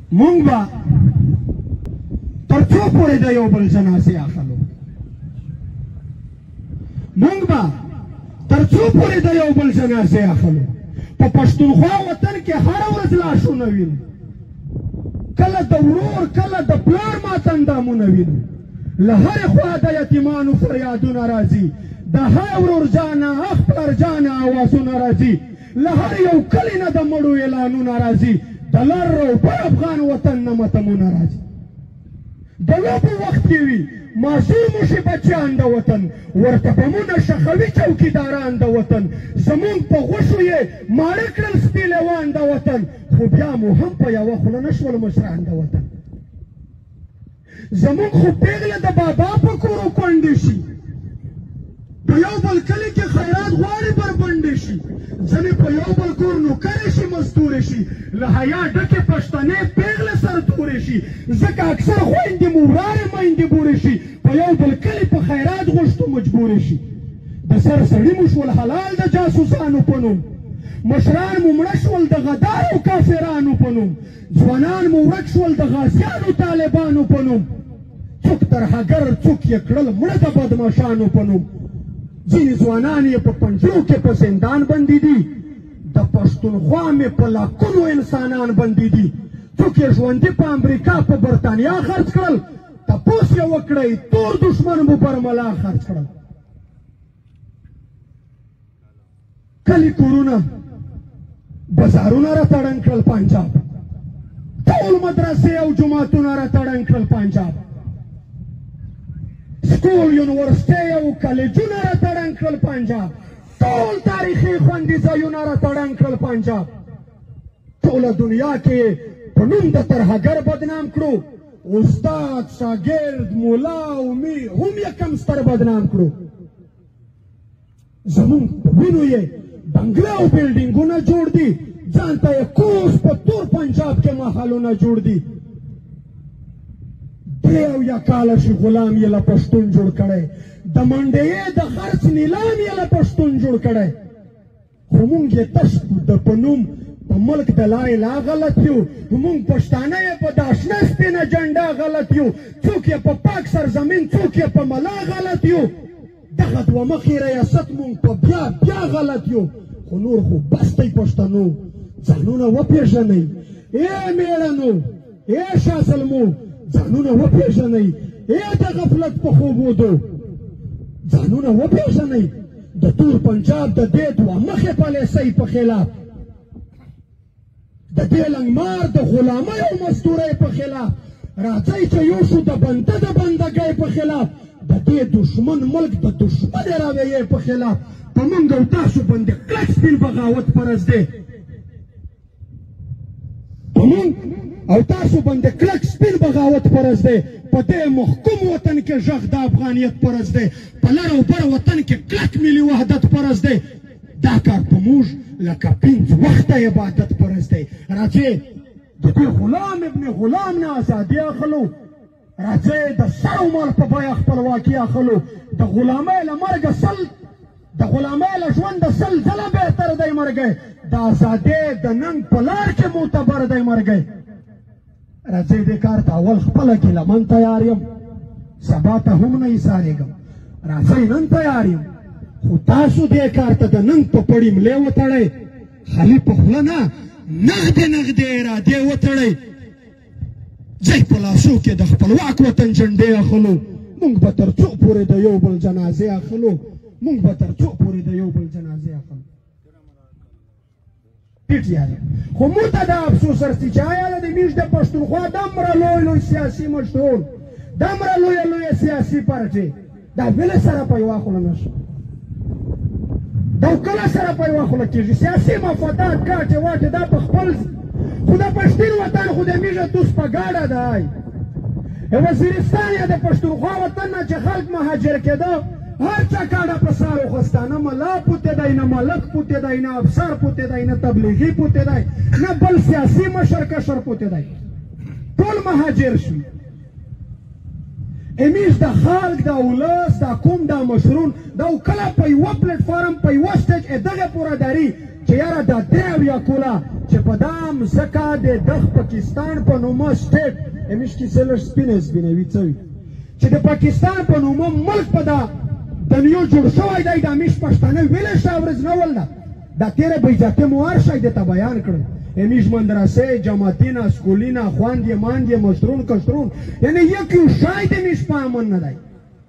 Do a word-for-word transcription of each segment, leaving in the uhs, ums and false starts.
مونږ به تر څو پورې د یو بل جنازې اخلو مونږ به تر څو پورې د یو بل جنازې اخلو په پښتونخوا وطن کې هره ورځ لاشونه وینو کله د ورور کله د پلار ماتندامونه وینو له هرې خوا د یتیمانو فریادونه راځي د هر ورور جانه اخ پلار جانه آوازونه راځي له هر یو کلي نه د مړو اعلانونه راځي د لر او بر افغان وطن نه متمونه راځي د لوبو وخت کې وي معصوم وشي بچیان د وطن ورته بمونه شخوي چوکیداران د وطن زمونږ په غوښو یې ماړه کړل سپي لیوان د وطن خو بیا مو هم په یوه خوله نه شول مشران د وطن زمونږ خو پیغله د بابا په کورو کونډې شي په یو بل کلي کې خیرات غواړي بربنډې شي ځنې په یو بل کور نوکرې شي مزدورې شي له حیا ډکې پښتنې پیغله سره تورې شي ځکه اکثر خویندې مو ورارې میندې بورې شي په یو بل کلي په خیرات غوښتو مجبورې شي د سر سړي مو شول حلال د جاسوسانو په نوم مشران مو مړه شول د غدارو کافرانو په نوم ځوانان مو ورک شول د غازیانو طالبانو په نوم څوک ترهګر څوک یې کړل مړه د بدماشانو په نوم ځینې ځوانان یې په پنجرو کې په زندان بندي دي د پښتونخوا مې په لاکونو انسانان بندي دي څوک یې ژوندي په امریکا په برطانیا خرڅ کړل تپوس یې وکړئ تور دښمن مو برملا خرڅ کړل کلي کورونه بازارونه را تړن کړل پنجاب ټول مدرسې او جوماتونه را تړن کړل پنجاب سکول یونیورسټۍ او کالجونه را تړن کړل پنجاب ټول تاریخي خوندي ځایونه را تړن کړل پنجاب ټوله دنیا کې په نوم د ترهګر بدنام کړو استاد شاګرد مولا او میر هم یې کم ستر بدنام کړو زمونږ په وینو یې بنګله او بلډینګونه جوړ دي ځان ته یې کوس په تور پنجاب کې محلونه جوړ دي درې اویا کاله شي غلام یې له پښتون جوړ کړی د منډیې د خرڅ نیلام یې له پښتون جوړ کړی خو مونږ یې تش د په نوم په ملک د لا اله غلط یو مونږ پښتانه یې په د اشنا سپینه جنډه غلط یو څوک یې په پاک سرزمین څوک یې په ملا غلط یو دغه دوه مخې ریاست مونږ په بیا بیا غلط یو خو نور خو بس دی پښتنو ځانونه وپېژنئ ای مېړنو ای شاه زلمو ځانونه وپېژنئ ای د غفلت په خوبودو ځانونه وپېژنئ د تور پنجاب د دې دوه مخې پالیسۍ په خلاف د دې لنګمار د غلامۍ او مزدورۍ په خلاف راځئ چې یو شو د بنده د بندګۍ په خلاف د دې دشمن ملک د دشمنې رویې په خلاف په موږ او تاسو باندې کلک سپین بغاوت فرض دی په موږ او تاسو باندې کلک سپین بغاوت فرض دی په دې محکوم وطن کې غږ د افغانیت فرض دی په لر او بر وطن کې کلک ملي وحدت فرض دی دا کار په موږ لکه پنځه وخته عبادت فرض دی راځئ د دې غلام ابن غلام نه ازادي اخلو راځئ د سر او مال په بیه خپلواکي اخلو د غلامۍ له مرګه سل د غلامۍ له ژونده سل ځله بهتر دی مرګی د ازادۍ د ننګ په لار کې معتبر دی مرګی راځئ دې کار ته اول خپله ګیله من تیار یم سبا ته هم نه ایسارېږم راځئ نن تیار یم خو تاسو دې کار ته د ننګ په پړي ملې وتړئ خالي په خوله نه نغدې نغدې ارادې وتړئ ځئ په لاسو کې د خپلواک وطن جنډې اخلو موږ به تر څو پورې د یو بل جنازې اخلو موږ به تر څو پورې د یو بل جنازې اخلو ټیټ یاد خو موږ ته دا افسوس رسي چې آیا د موږ د پښتونخوا دومره لوی لوی سیاسي مشرون دومره لویه لویه سیاسي پارټۍ دا ولې سره په یوه خوله نه شو دا کله سره په یوه خوله کېږي سیاسي مفادات کاټې واټې دا په خپل خو د پښتون وطن خو د میږه توس په ګاډه دی وزیرستان یا د پښتونخوا وطن نه چې خلک مهاجر کېده هر چا کاډه په سر وخوسته نه ملا پوتې دی نه ملک پوتې دی نه افسر پوتې دی نه تبلیغي پوتې دی نه بل سیاسي مشر کشر پوتې دی ټول مهاجر شوي امیش د خلک د ولس د کوم د مشرون دا کله په یوه پلیټفارم په یوه سټیج دغه پوره داري چې یاره دا درې اویا کوله چې په دا مځکه د دغ پاکستان په نومه سټیټ همیش کیسې لږ سپینې سپینې وي څه وي چې د پاکستان په نومه ملک په دا دنیو جوړ شوی دی د همیش پښتانه ویلې شته ورځ نه ول ده دا تیره بیجاتې مو هر شی درته بیان کړل همیش مدرسې جماعتونه سکولونه خواندې ماندې مشترون کشترون یعنی یک یو شی د همیش په امن نه دی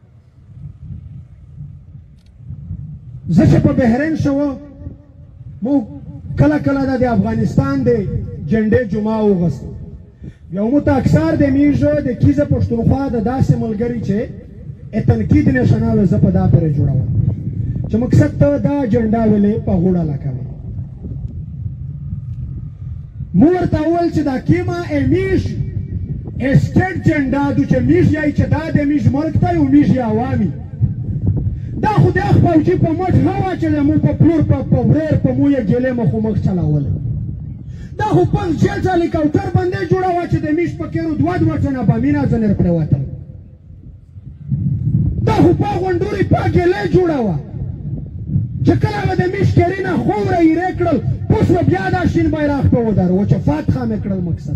زه چې په بحرین شوه مو کله کله د افغانستان د جنډې جمعه وغوسته یو مو ته اکثر د میژه د کیزه پښتونخوا د داسې ملګري چې تنقید نشانه وه زه په دا پورې جوړوم چې مقصد ته دا جنډه ولې په غوړه لکوي مو ورته وویل چې دا کیمه میژ اسټیټ جنډه دو چې میژ یایي چې دا د میژ ملک ته یو میژ یې عوامي دا خو د اخ فوجي په مټ نه واچولی مو په پلور په وریر په مو یې ګیلې مخ مخ چلولی دا خو پنځ شل هلیکاپټر باندې جوړه وه چې د میش په کېرو دوه دوه ټنه بامونه ځنې پرېوتل دا خو په غونډورې په ګیلې جوړه وه چې کله به د میش کېرې نه خومره ایرې کړل اوس به بیا دا شین بیرغ په ودرو چې فاتحه مې کړل مقصد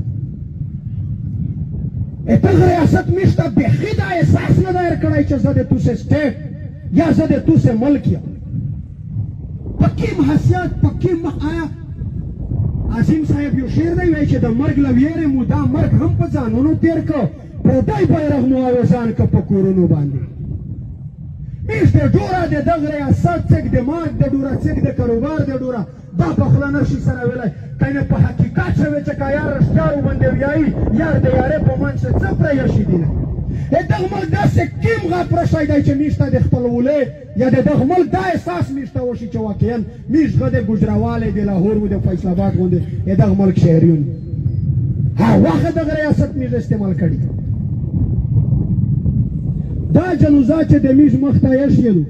دغه ریاست میش ته بیخي دا احساس نه دایر کړی چې زه د توسې سټیټ یا زه د توسې ملک یم په کیم حیثیت په کیم آیا عظیم صاحب یو شعر دی وایي چې د مرګ له ویرې مو دا مرګ هم په ځانونو تېر کړ پردی بیرغ مو اوزان کړ په کورونو باندې میش د ډوره د دغه ریاست څک د ماک د ډوره څک د کاروبار د ډوره دا په خوله نشي سره ویلی کنه په حقیقت شوی چې که یار رښتیا وباندې ویایي یار د یارې په منځ کې څه پرېیښي دي نه دغه ملک داسې کیم غاپ رسی دی چې میش ته د خپل ولې یا د دغه ملک دا احساس میش ته وشي چې واقعا میش غه د ګوجراوالی د لاهور و د فیصل آباد غوندې د دغه ملک شهریون هر وخت دغه ریاست میش استعمال کړي دا جلوزا چې د میش مخ ته ایښیدو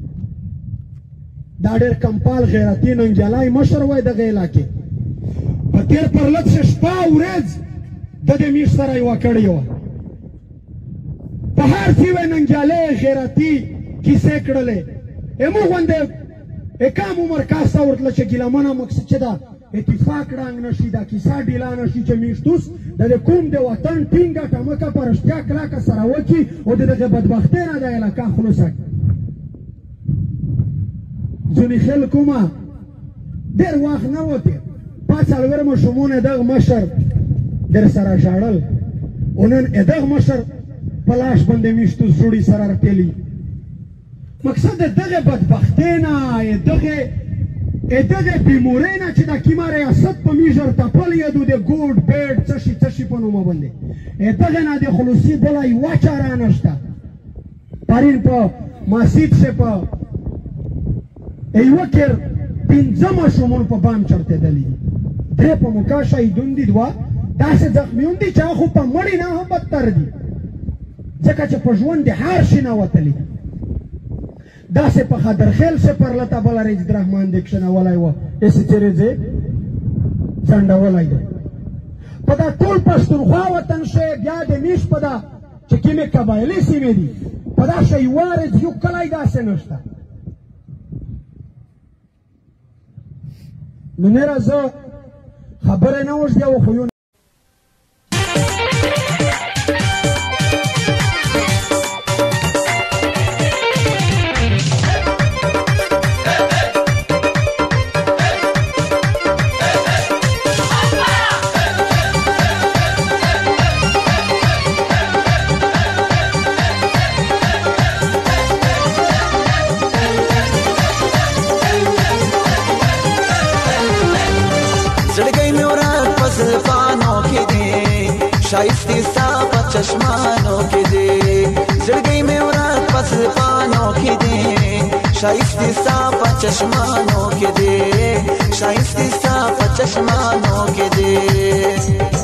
دا ډېر کمپال غیرتي ننګیالی مشر وی دغه علاقې په تېر پرلط شپه ورځ د د میش سره یوه کړې وه په هر څه وی ننګیالی غیرتي کیسې کړلې امو غوندې کم عمر کاسته ورتله چې ګیلمنه مقصد چې دا اتفاق رنګ نشي دا کیسه ډیلا نشي چې میشتوس د کوم د وطن ټینګه ټمکه په رښتیا کلکه سره وکړي او د دغه بدبختۍ نه د علاقه خلوص کړي ځینې خلکو ما ډېر وخت نه و تېر پنځه څلور ماشومونه دغه مشر در سره ژړل او نن دغه مشر په لاس باندې میشتوس جوړي سره راټیلي مقصد د دغه بدبختۍ نه دغه دغه بیمورۍ نه چې دا کیمه ریاست په میژر تپلی یدو د ګوډ بیډ څه شي څه شي په نومه باندې دغه نه د خلوصي بله یوه چاره نشته پرین په مسجد شه په یوه کېر پنځه ماشومان په بام چړتېدلي دي درې په موکا شهیدون دي دوه داسې زخمیون دي چې هغه خو په مړي نه هم بدتر دي ځکه چې په ژوند د هر شي نه وتلي دي داسې په خدرخیل سه پرلته بله رجد رحمان دی کښېنولی وه داسې چېرې ځې ځنډولی دی په دا ټول پښتونخوا وطن شی بیا د میش په دا چې کومې قبایلي سیمې دي په دا شی یوه رج یو کلی داسې نشته نو نېره زه خبرې نه اوږدې و خو یو शाइस्ती साफ चश्मानों के दे जिंदगी में उरात पस पानों के दे शाइस्ती साफ चश्मानों के दे शाइस्ती साफ चश्मानों के दे